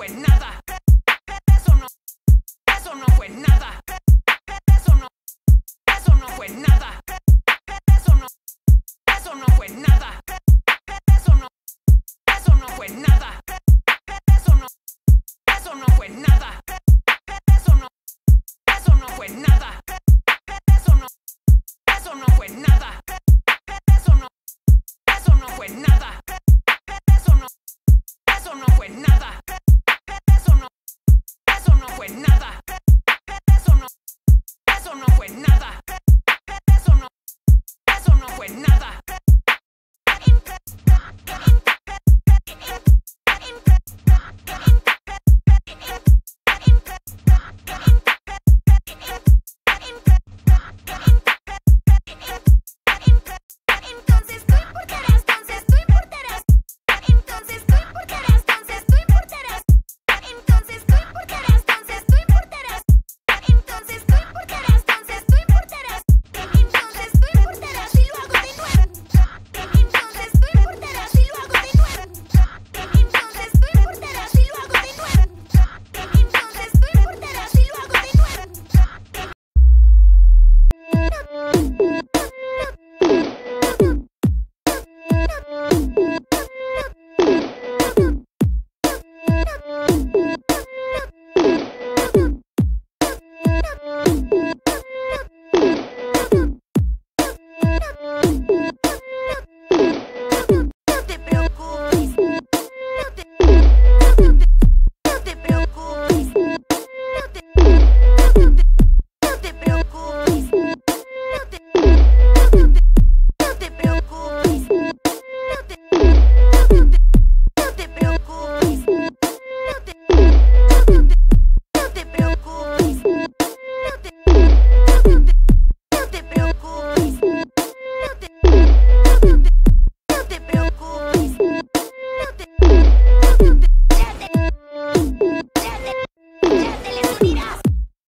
fue nada. Eso no, eso no fue nada. Eso no, eso no fue nada. Eso no, eso no fue nada. Eso no, eso no fue nada. Eso no, eso no fue nada. Eso no, eso no fue nada. Eso no, eso no fue nada. Eso no, eso no fue nada. Eso no, eso no fue nada.